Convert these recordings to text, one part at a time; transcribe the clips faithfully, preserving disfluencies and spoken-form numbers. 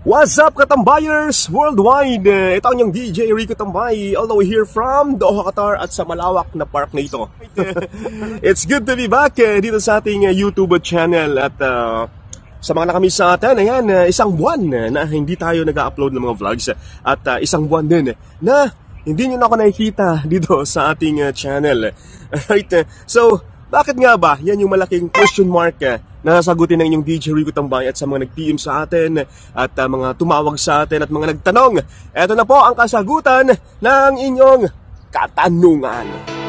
What's up, Katambayers worldwide? Ito ang yung D J Rico Tambay, all the way here from Doha, Qatar, at sa malawak na park na ito. It's good to be back dito sa ating YouTube channel. At uh, sa mga nakamiss sa atin, ayan, isang buwan na hindi tayo nag-upload ng mga vlogs. At uh, isang buwan din na hindi nyo na ako nakikita dito sa ating uh, channel. Right? So, bakit nga ba? Yan yung malaking question mark na sasagutin ng inyong D J Rico Tambay at sa mga nag-P M sa atin at uh, mga tumawag sa atin at mga nagtanong. Ito na po ang kasagutan ng inyong katanungan.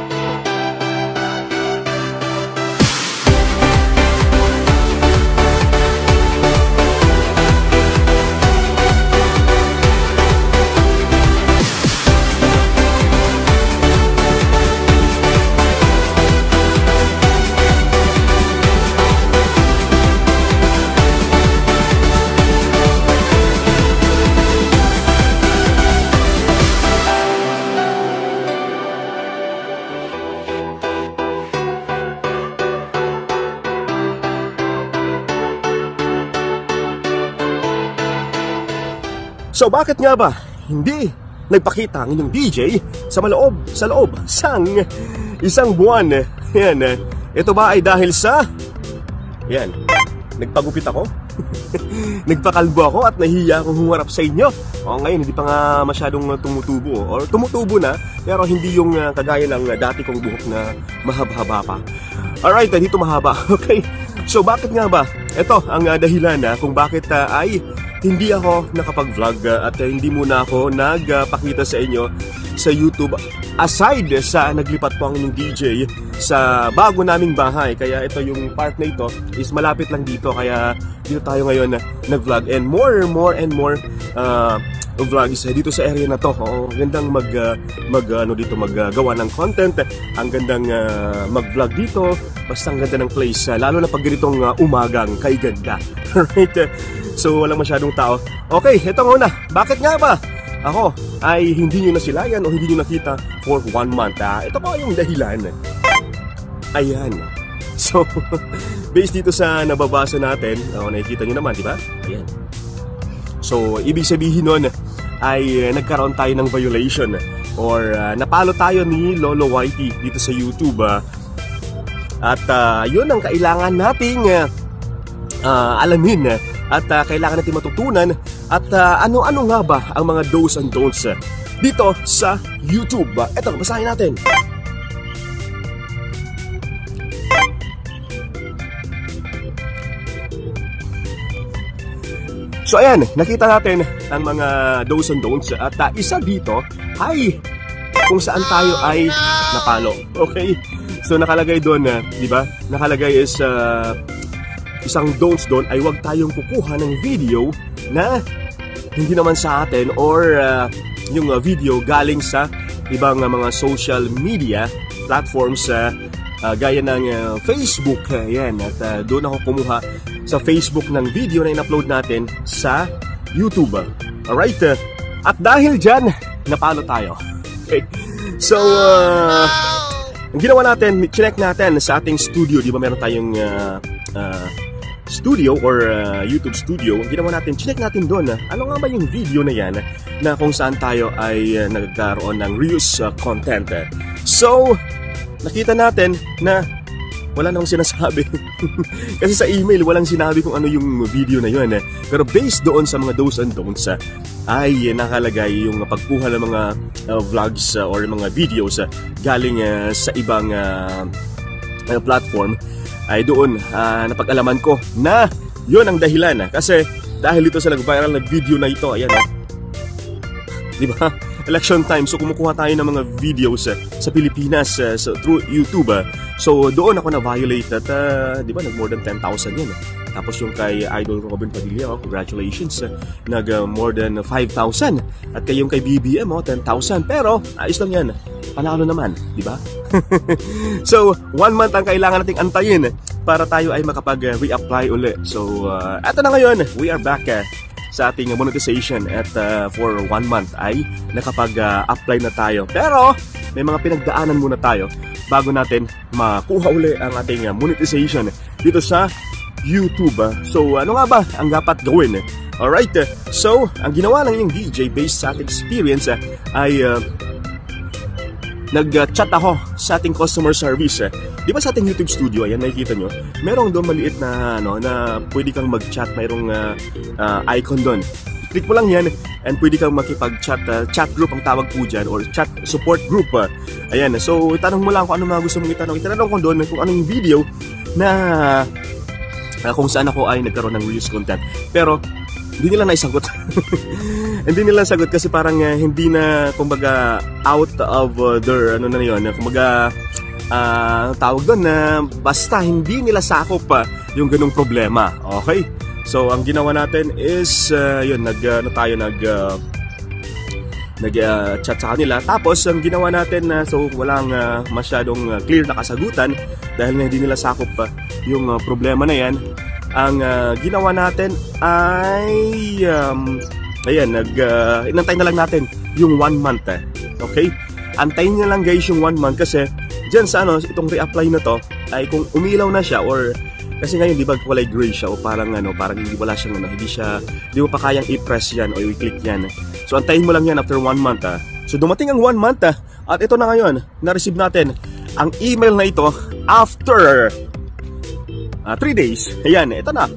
So bakit nga ba hindi nagpakita ang inyong D J sa maloob, sa loob, sang isang buwan? Yan, ito ba ay dahil sa, yan, nagpagupit ako? Nagpakalbo ako at nahihiya akong humarap sa inyo? O ngayon, hindi pa nga masyadong tumutubo. Or tumutubo na, pero hindi yung uh, kagaya ng uh, dati kong buhok na mahaba-haba pa. Alright, dito mahaba. Okay, so bakit nga ba? Ito ang uh, dahilan na uh, kung bakit uh, ay hindi ako nakapag-vlog uh, at uh, hindi muna ako nagpakita uh, sa inyo sa YouTube aside sa naglipat po ang inyong D J sa bago naming bahay. Kaya ito yung part na ito is malapit lang dito, kaya dito tayo ngayon uh, nag-vlog and more, more and more uh, vlogs uh, dito sa area na to. Oo, gandang mag, uh, mag uh, ano dito maggawa uh, ng content, ang gandang uh, mag-vlog dito, basta ang ganda ng place, uh, lalo na pag ganitong uh, umagang kay ganda. Right? So walang masyadong tao. Okay, ito muna. Bakit nga ba ako ay hindi nyo nasilayan o hindi nyo nakita for one month? Ah? Ito pa yung dahilan. Ayan. So, based dito sa nababasa natin, oh, nakikita nyo naman, di ba? Ayan. So, ibig sabihin nun ay uh, nagkaroon tayo ng violation or uh, napalo tayo ni Lolo Whitey dito sa YouTube. Uh, at uh, yun ang kailangan nating uh, uh, alamin. Uh, At uh, kailangan natin matutunan at uh, ano-ano nga ba ang mga do's and don'ts uh, dito sa YouTube. Uh, eto, basahin natin. So ayan, nakita natin ang mga do's and don'ts. At uh, isa dito ay kung saan tayo ay napalo. Okay? So nakalagay doon, uh, di ba? Nakalagay is uh, isang don'ts doon ay huwag tayong kukuha ng video na hindi naman sa atin or uh, yung uh, video galing sa ibang uh, mga social media platforms uh, uh, gaya ng uh, Facebook. Uh, yan, at uh, doon ako kumuha sa Facebook ng video na in-upload natin sa YouTube. Alright? Uh, at dahil dyan, napalo tayo. Okay? So, uh, ang ginawa natin, check natin sa ating studio. Di ba meron tayong uh, uh, studio or uh, YouTube studio? Ang ginawa natin, check natin doon, uh, ano nga ba yung video na yan na kung saan tayo ay uh, nagkaroon ng reuse uh, content. So, nakita natin na wala namang sinasabi. Kasi sa email, walang sinabi kung ano yung video na yun. Eh. Pero based doon sa mga do's and don'ts, uh, ay nakalagay yung pagkuha ng mga uh, vlogs uh, or mga videos uh, galing uh, sa ibang uh, uh, platform, ay doon uh, napag-alaman ko na yun ang dahilan. Kasi dahil dito sa nag-viral na video na ito, ayan eh, di ba? Election time, so kumukuha tayo ng mga videos uh, sa Pilipinas uh, so, through YouTube. Uh, so doon ako na-violate at uh, di ba, nag more than ten thousand yun. Uh. Tapos yung kay Idol Robin Padilla, oh, congratulations, uh, nag uh, more than five thousand. At kay yung kay B B M, oh, ten thousand. Pero ayos lang yan, panalo naman, di ba? So one month ang kailangan nating antayin para tayo ay makapag-reapply uli. So uh, eto na ngayon, we are back uh, sa ating monetization at uh, for one month ay nakapag-apply uh, na tayo. Pero may mga pinagdaanan muna tayo bago natin makuha uli ang ating monetization dito sa YouTube. So ano nga ba ang dapat gawin? Alright, uh, so ang ginawa lang yung D J based sa ating experience uh, ay uh, nag-chat ako sa ating customer service. Uh, Di ba sa ating YouTube studio, ayan nakikita nyo, merong doon maliit na, ano, na pwede kang mag-chat, mayroong uh, uh, icon doon. Click mo lang yan and pwede kang makipag-chat, uh, chat group ang tawag po dyan, or chat support group. Uh. Ayan, so itanong mo lang kung ano mga gusto mong itanong. Itanong ko doon kung anong video na uh, kung saan ako ay nagkaroon ng reels content. Pero hindi nila naisagot. Hindi nila sagot kasi parang uh, hindi na, kumbaga, out of uh, their, ano na yun, kumbaga, uh, tawag doon na uh, basta hindi nila sakop uh, yung ganung problema. Okay? So, ang ginawa natin is, uh, yun, nag, uh, ano tayo, nag, uh, nag, uh, chat sa kanila. Tapos, ang ginawa natin, uh, so, walang uh, masyadong uh, clear na kasagutan dahil na hindi nila sakop uh, yung uh, problema na yan. Ang uh, ginawa natin ay, um, ayan, nag, uh, inantay na lang natin yung one month. Eh. Okay? Antayin na lang guys yung one month kasi dyan sa ano, itong reapply na to, ay kung umilaw na siya or kasi ngayon, di ba, kulay gray siya o parang ano, parang hindi wala siyang ano, hindi siya, di mo pa kayang i-press yan o i-click yan. So, antayin mo lang yan after one month, ah. So, dumating ang one month, ah, at ito na ngayon, na-receive natin ang email na ito after uh, three days. Ayan, ito na.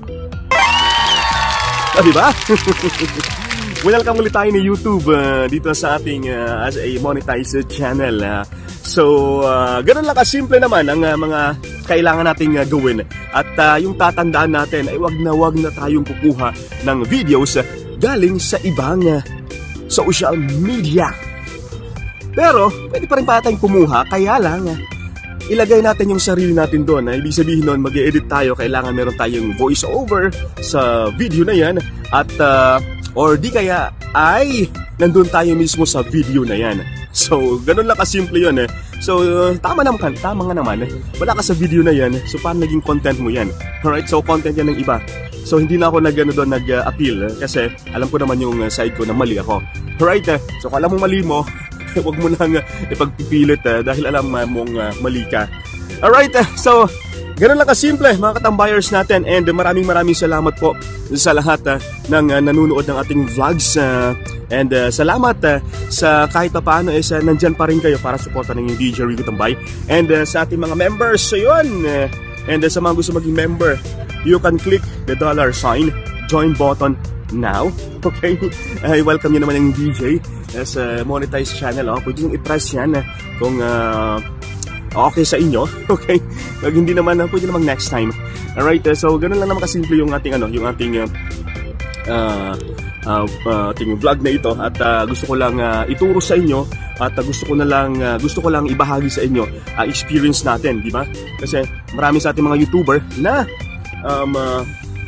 Ah, di ba? Welcome ulit tayo ni YouTube uh, dito sa ating uh, as a monetized channel. Uh, so, uh, ganun lang kasimple naman ang uh, mga kailangan nating uh, gawin. At uh, yung tatandaan natin ay wag na wag na tayong kukuha ng videos uh, galing sa ibang uh, social media. Pero, pwede pa rin pa tayong kumuha, kaya lang uh, ilagay natin yung sarili natin doon. Uh, ibig sabihin nun, mag-e-edit tayo, kailangan meron tayong voice over sa video na yan. At, uh, or di kaya ay nandun tayo mismo sa video na yan. So, ganun lang kasimple yun eh. So, uh, tama naman, tama nga naman eh. Wala ka sa video na yan, so paano naging content mo yan? Alright, so content yan ng iba. So, hindi na ako nag, ano, doon, nag-appeal eh, kasi alam ko naman yung side ko na mali ako. Alright, eh, so kung alam mo mali mo, huwag mo lang uh, ipagpipilit eh, dahil alam uh, mong uh, mali ka. Alright, eh, so ganun lang kasimple mga katambayers natin, and uh, maraming maraming salamat po sa lahat uh, ng uh, nanonood ng ating vlogs, uh, and uh, salamat uh, sa kahit pa paano is uh, nandyan pa rin kayo para supportan ng D J Rico Tambay, and uh, sa ating mga members, so yun, uh, and uh, sa mga gusto maging member, you can click the dollar sign, join button now. Okay, uh, welcome nyo naman yung D J as a monetized channel. Oh. Pwede nyo i-press yan uh, kung uh, okay sa inyo. Okay, pag hindi naman, uh, pwede namang next time. Alright, uh, so ganun lang naman kasimple yung ating ano, yung ating uh, uh, uh, uh, ating vlog na ito, at uh, gusto ko lang uh, ituro sa inyo, at uh, gusto ko na lang uh, gusto ko lang ibahagi sa inyo uh, experience natin, di ba? Kasi marami sa ating mga YouTuber na um, uh,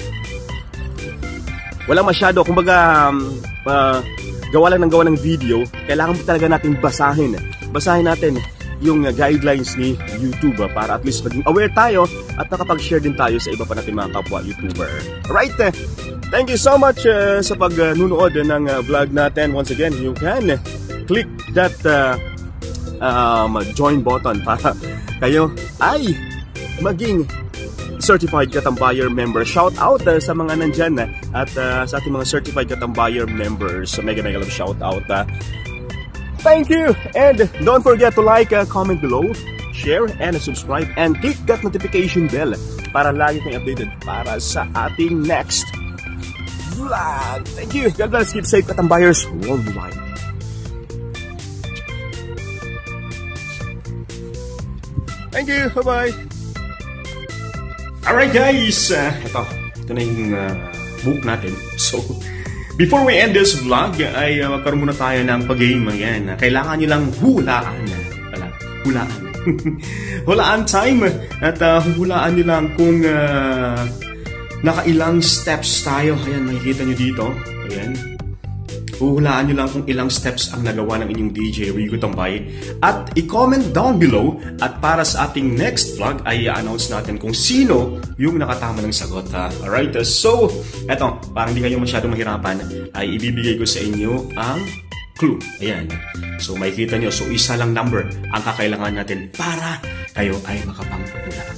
wala masyado, kumbaga um, uh, gawa lang ng gawa ng video. Kailangan talaga natin basahin basahin natin yung uh, guidelines ni YouTube uh, para at least maging aware tayo at nakapag-share din tayo sa iba pa natin mga kapwa YouTuber. Alright, uh, thank you so much uh, sa pagnunood uh, ng uh, vlog natin. Once again, you can uh, click that uh, um, join button para kayo ay maging certified Katambayer member. Shout out uh, sa mga nandyan uh, at uh, sa ating mga certified Katambayer members. So, mega mega love shout out. Uh. Thank you, and don't forget to like, uh, comment below, share, and subscribe, and click that notification bell para lagi kang updated para sa ating next vlog. Thank you. God bless. Keep safe, Katambayers worldwide. Thank you. Bye-bye. Alright guys, uh, ito, ito na yung uh, book natin. So, before we end this vlog, ay uh, magkaroon muna tayo ng pag-game. Ayan, kailangan nyo lang hulaan. Wala, hulaan. Hulaan time. At uh, hulaan nyo lang kung uh, nakailang steps tayo. Ayan, makikita nyo dito. Ayan. Huhulaan nyo lang kung ilang steps ang nagawa ng inyong D J Rico Tambay. At i-comment down below. At para sa ating next vlog ay i-announce natin kung sino yung nakatama ng sagot. Ha? Alright, so eto, parang hindi kayo masyadong mahirapan, ay ibibigay ko sa inyo ang clue. Ayan. So makikita nyo, so isa lang number ang kakailangan natin para kayo ay makapanghulaan.